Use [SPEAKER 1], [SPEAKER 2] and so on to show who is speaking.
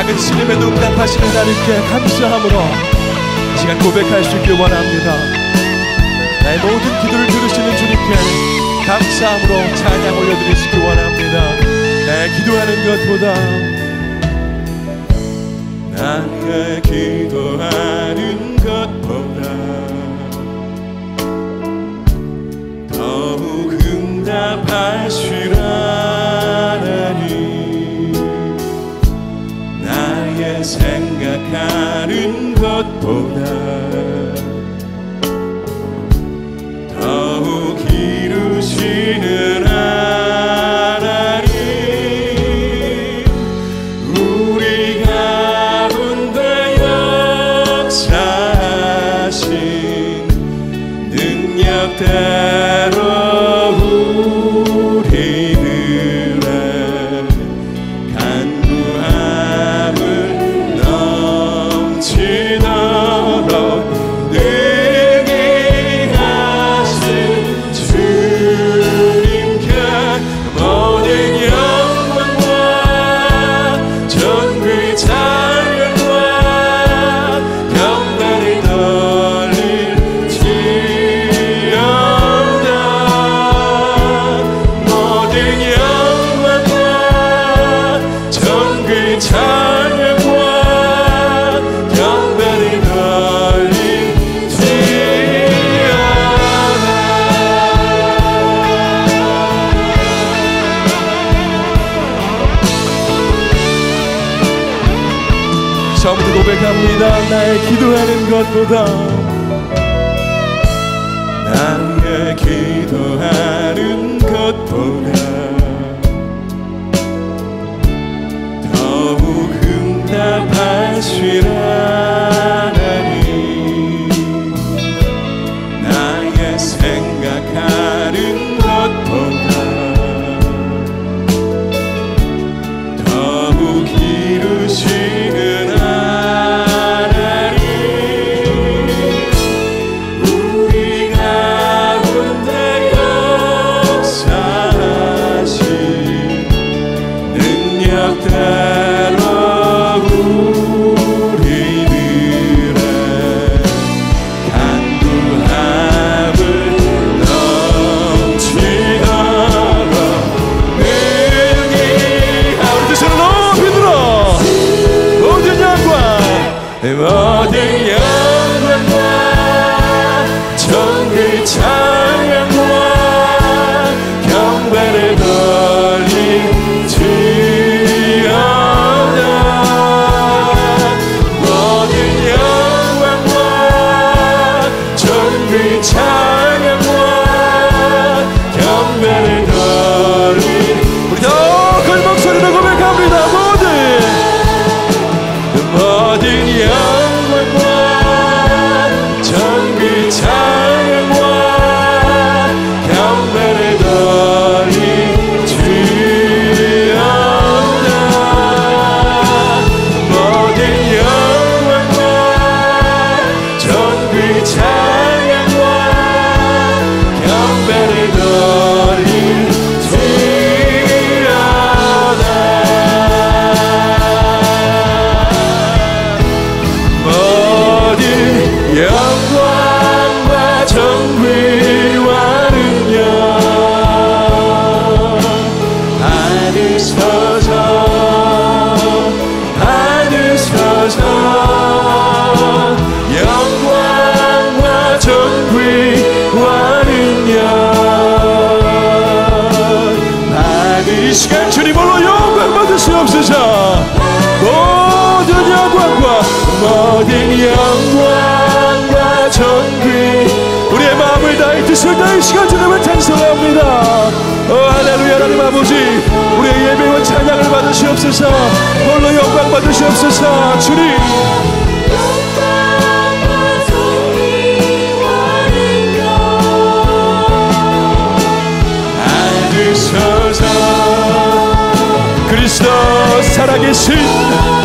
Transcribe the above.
[SPEAKER 1] 작은 신임에도 응답하시는 하나님께 감사함으로 이 시간 고백할 수 있길 원합니다. 나의 모든 기도를 들으시는 주님께 감사함으로 찬양 올려드리시길 원합니다. 나의 기도하는 것보다
[SPEAKER 2] 나의 기도하는 것보다 더욱 응답하시라 하나님, 나의 생각하는 것보다 더욱 이루시는 하나님, 우리 가운데 역사하신 능력대로 우리들의 간구함을 넘치도록 능히 하신 주님께 모든 영광과 전비 찬양과 경배를 돌릴지어다. 모든 영광과 전비 찬양과 경배를
[SPEAKER 1] 처음부터 고백합니다. 나의 기도하는 것보다
[SPEAKER 2] 나의 기도하는 것보다 더욱 응답하시라 하나님, 나의 생각하는 것보다 더욱 이루시는 하나님, 우리 가운데 역사하신 능력대로 우리들의 간구함을 넘치도록 능히
[SPEAKER 1] 우리 두 손을 높이 들어 모든 영광
[SPEAKER 2] 모든 영광과 전비 찬양과 경배를 돌릴지어다. 모든 영광과 전비 찬양과 경배를
[SPEAKER 1] 우리 더 큰 목소리로 고백합니다.
[SPEAKER 2] 모든 영광과 전비 찬양과 경배를 돌릴지어다. 모든 영광과 전비 찬양과 경배를 돌릴지어다. 모든 영광과 정의와 능력 받으소서, 받으소서. 영광과 정의와 능력 받으 이 시간 주님으로 영광 받으시옵소서. 모든 영광과 존귀 우리의 마음을 다해 뜻을 다해 이 시간 주님을 찬송합니다. 할렐루야. 하나님 아버지, 우리의 예배와 찬양을 받으시옵소서. 홀로 영광 받으시옵소서. 주님 그리스도 살아계신